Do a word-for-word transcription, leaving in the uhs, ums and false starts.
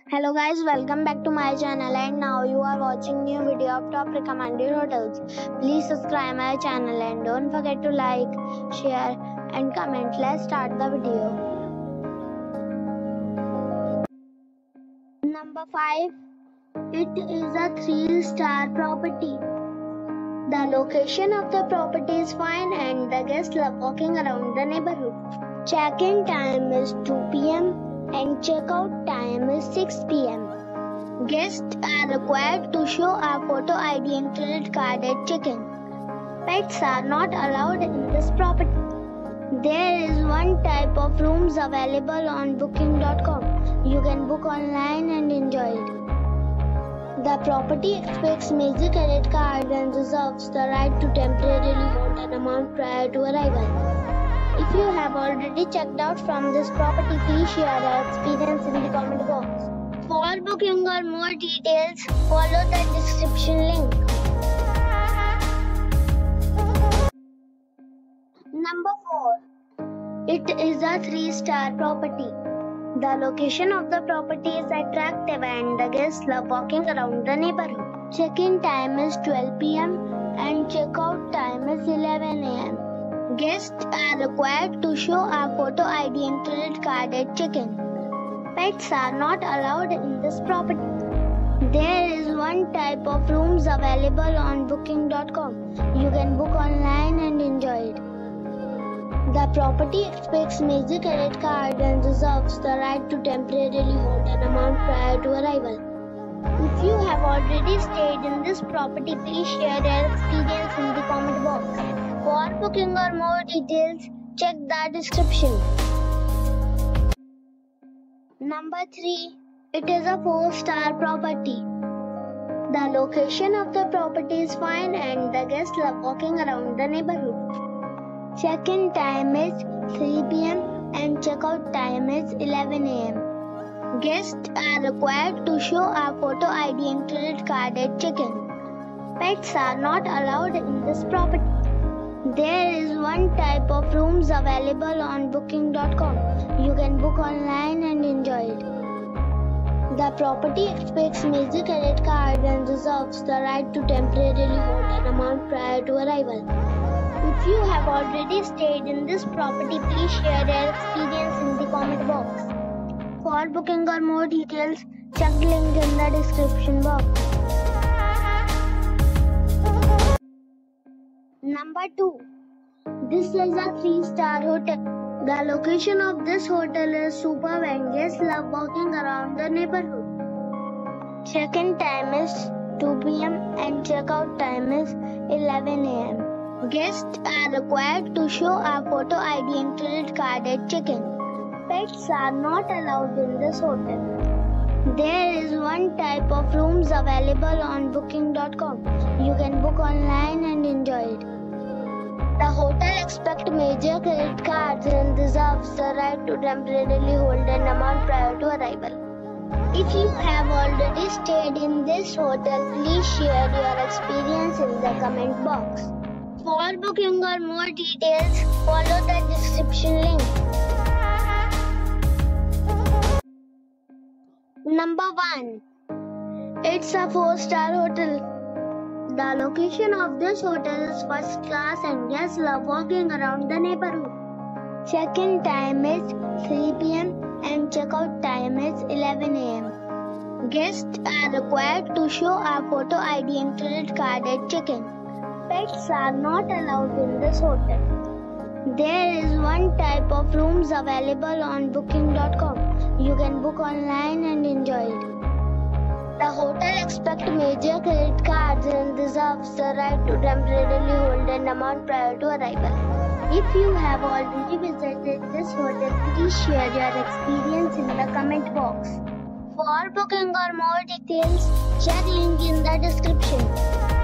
Hello guys, welcome back to my channel and now you are watching new video of top recommended hotels. Please subscribe my channel and don't forget to like, share and comment. Let's start the video. Number five. It is a three star property. The location of the property is fine and the guests love walking around the neighborhood. Check-in time is two p m and check-out time is six p m Guests are required to show a photo I D and credit card at check-in. Pets are not allowed in this property. There is one type of rooms available on booking dot com. You can book online and enjoy it. The property expects major credit cards and reserves the right to temporarily hold an amount prior to arrival. If you have already checked out from this property, please share your experience in the comment box. For booking or more details, follow the description link. Number four. It is a three star property. The location of the property is attractive and the guests love walking around the neighborhood. Check-in time is twelve p m and check-out time is eleven a m Guests are required to show a photo I D and credit card at check-in. Pets are not allowed in this property. There is one type of rooms available on booking dot com. You can book online and enjoy it. The property expects major credit cards and reserves the right to temporarily hold an amount prior to arrival. If you have already stayed in this property, please share your experience in the comment box. For booking or more details, check the description. Number three. It is a four star property. The location of the property is fine and the guests love walking around the neighborhood. Check-in time is three p m and check-out time is eleven a m Guests are required to show a photo I D and credit card at check-in. Pets are not allowed in this property. There is one type of rooms available on booking dot com. You can book online and enjoy it. The property expects major credit cards and reserves the right to temporarily hold an amount prior to arrival. If you have already stayed in this property, please share your experience in the comment box. For booking or more details, check the link in the description box. Number two. This is a three star hotel. The location of this hotel is superb and guests love walking around the neighborhood. Check-in time is two p m and check-out time is eleven a m Guests are required to show a photo I D and credit card at check-in. Pets are not allowed in this hotel. There is one type of rooms available on booking dot com. You can book online and enjoy it. The hotel expects major credit cards and reserves the right to temporarily hold an amount prior to arrival. If you have already stayed in this hotel, please share your experience in the comment box. For booking or more details, follow the description link. Number one. It's a four star hotel. The location of this hotel is first class and guests love walking around the neighborhood. Check-in time is three p m and check-out time is eleven a m Guests are required to show a photo I D and credit card at check-in. Pets are not allowed in this hotel. There is one type of rooms available on booking dot com. You can book online and enjoy it. The hotel expects major credit cards and reserves the right to temporarily hold an amount prior to arrival. If you have already visited this hotel, please share your experience in the comment box. For booking or more details, check link in the description.